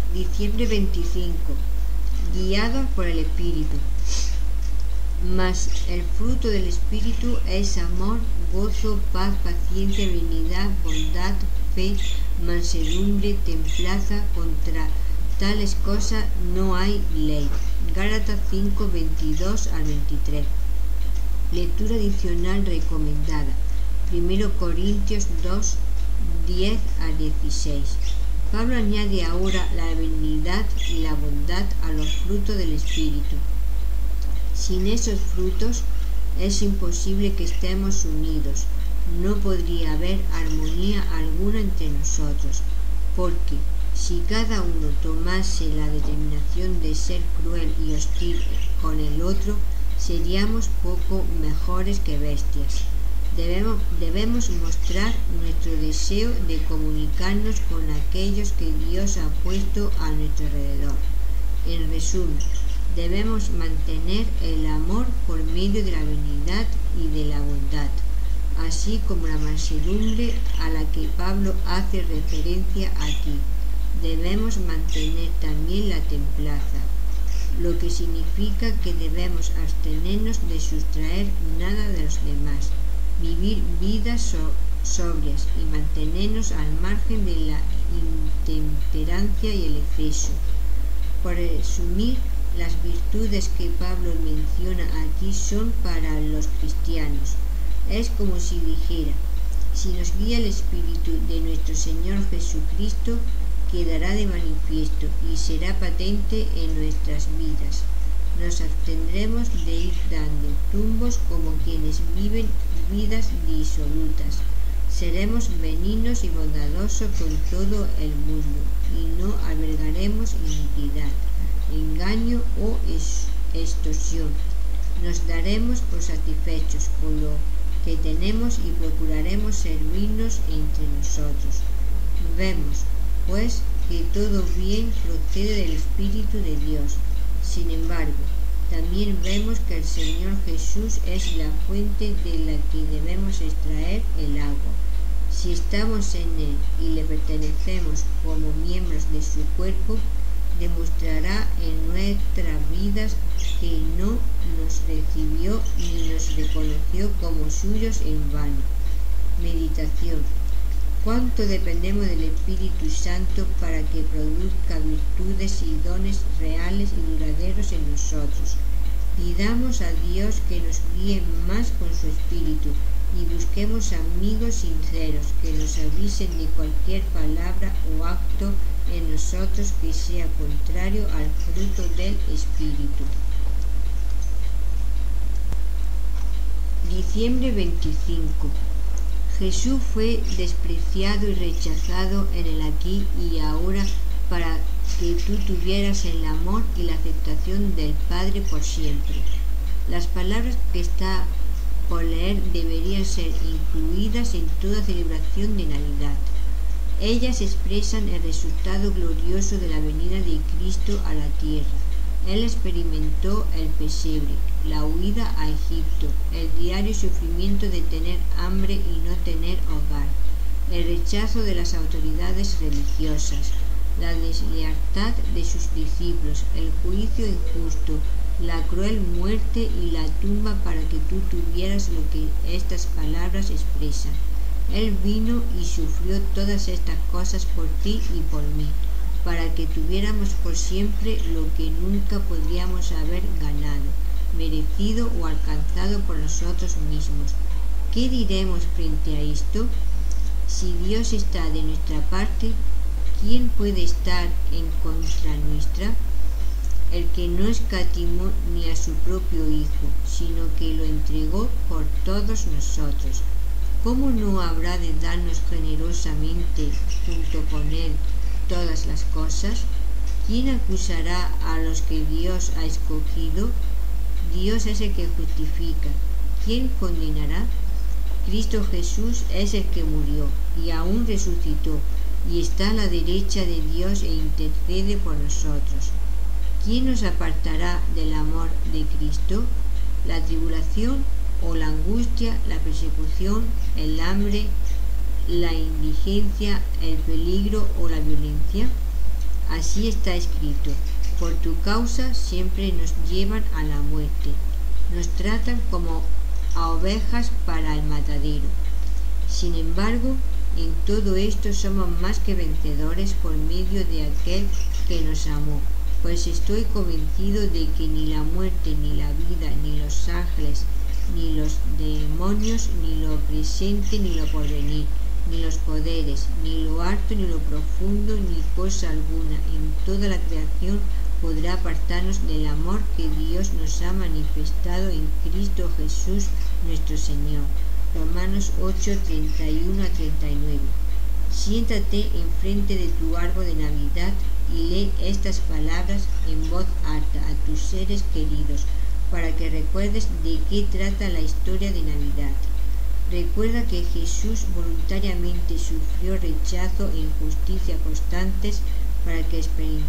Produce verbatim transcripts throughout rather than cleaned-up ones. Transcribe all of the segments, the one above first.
Diciembre veinticinco. Guiados por el Espíritu. Mas el fruto del Espíritu es amor, gozo, paz, paciencia, benignidad, bondad, fe, mansedumbre, templanza. Contra tales cosas no hay ley. Gálatas cinco, veintidós al veintitrés. Lectura adicional recomendada. Primero Corintios dos, diez al dieciséis. Pablo añade ahora la benignidad y la bondad a los frutos del Espíritu. Sin esos frutos es imposible que estemos unidos. No podría haber armonía alguna entre nosotros, porque si cada uno tomase la determinación de ser cruel y hostil con el otro, seríamos poco mejores que bestias. Debemos, debemos mostrar nuestro deseo de comunicarnos con aquellos que Dios ha puesto a nuestro alrededor. En resumen, debemos mantener el amor por medio de la benignidad y de la bondad, así como la mansedumbre a la que Pablo hace referencia aquí. Debemos mantener también la templanza, lo que significa que debemos abstenernos de sustraer nada de los demás, vivir vidas so sobrias y mantenernos al margen de la intemperancia y el exceso. Por resumir, las virtudes que Pablo menciona aquí son para los cristianos. Es como si dijera: si nos guía el Espíritu de nuestro Señor Jesucristo, quedará de manifiesto y será patente en nuestras vidas. Nos abstendremos de ir dando tumbos como quienes viven vidas disolutas. Seremos benignos y bondadosos con todo el mundo y no albergaremos iniquidad, engaño o extorsión. Nos daremos por satisfechos con lo que tenemos y procuraremos servirnos entre nosotros. Vemos, pues, que todo bien procede del Espíritu de Dios. Sin embargo, también vemos que el Señor Jesús es la fuente de la que debemos extraer el agua. Si estamos en Él y le pertenecemos como miembros de su cuerpo, demostrará en nuestras vidas que no nos recibió ni nos reconoció como suyos en vano. Meditación. ¿Cuánto dependemos del Espíritu Santo para que produzca virtudes y dones reales y duraderos en nosotros? Pidamos a Dios que nos guíe más con su Espíritu y busquemos amigos sinceros que nos avisen de cualquier palabra o acto en nosotros que sea contrario al fruto del Espíritu. Diciembre veinticinco. Jesús fue despreciado y rechazado en el aquí y ahora para que tú tuvieras el amor y la aceptación del Padre por siempre. Las palabras que está por leer deberían ser incluidas en toda celebración de Navidad. Ellas expresan el resultado glorioso de la venida de Cristo a la tierra. Él experimentó el pesebre, la huida a Egipto, el diario sufrimiento de tener hambre y no tener hogar, el rechazo de las autoridades religiosas, la deslealtad de sus discípulos, el juicio injusto, la cruel muerte y la tumba para que tú tuvieras lo que estas palabras expresan. Él vino y sufrió todas estas cosas por ti y por mí, para que tuviéramos por siempre lo que nunca podríamos haber ganado, merecido o alcanzado por nosotros mismos. ¿Qué diremos frente a esto? Si Dios está de nuestra parte, ¿quién puede estar en contra nuestra? El que no escatimó ni a su propio Hijo, sino que lo entregó por todos nosotros, ¿cómo no habrá de darnos generosamente junto con Él todas las cosas? ¿Quién acusará a los que Dios ha escogido? Dios es el que justifica. ¿Quién condenará? Cristo Jesús es el que murió y aún resucitó y está a la derecha de Dios e intercede por nosotros. ¿Quién nos apartará del amor de Cristo? ¿La tribulación o la angustia, la persecución, el hambre, la indigencia, el peligro o la violencia? Así está escrito: por tu causa siempre nos llevan a la muerte, nos tratan como a ovejas para el matadero. Sin embargo, en todo esto somos más que vencedores por medio de aquel que nos amó, pues estoy convencido de que ni la muerte, ni la vida, ni los ángeles, ni los demonios, ni lo presente, ni lo porvenir, ni los poderes, ni lo alto, ni lo profundo, ni cosa alguna en toda la creación podrá apartarnos del amor que Dios nos ha manifestado en Cristo Jesús nuestro Señor. Romanos ocho, treinta y uno a treinta y nueve. Siéntate enfrente de tu árbol de Navidad y lee estas palabras en voz alta a tus seres queridos, para que recuerdes de qué trata la historia de Navidad. Recuerda que Jesús voluntariamente sufrió rechazo e injusticia constantes para que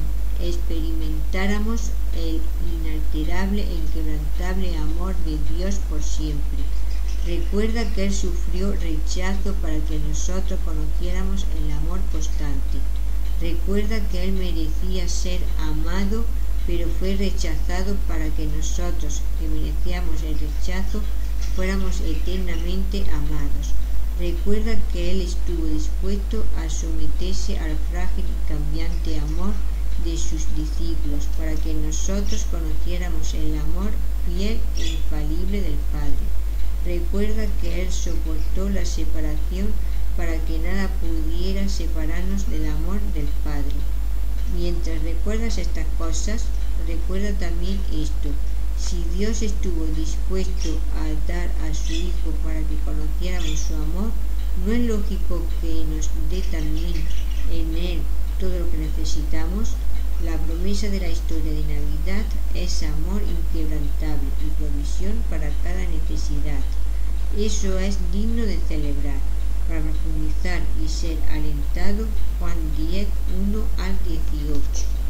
experimentáramos el inalterable e inquebrantable amor de Dios por siempre. Recuerda que Él sufrió rechazo para que nosotros conociéramos el amor constante. Recuerda que Él merecía ser amado, pero fue rechazado para que nosotros, que merecíamos el rechazo, fuéramos eternamente amados. Recuerda que Él estuvo dispuesto a someterse al frágil y cambiante amor de sus discípulos, para que nosotros conociéramos el amor fiel e infalible del Padre. Recuerda que Él soportó la separación para que nada pudiera separarnos del amor del Padre. Mientras recuerdas estas cosas, recuerda también esto: si Dios estuvo dispuesto a dar a su Hijo para que conociéramos su amor, ¿no es lógico que nos dé también en Él todo lo que necesitamos? La promesa de la historia de Navidad es amor inquebrantable y provisión para cada necesidad. Eso es digno de celebrar. Para profundizar y ser alentado, Juan diez, uno al dieciocho.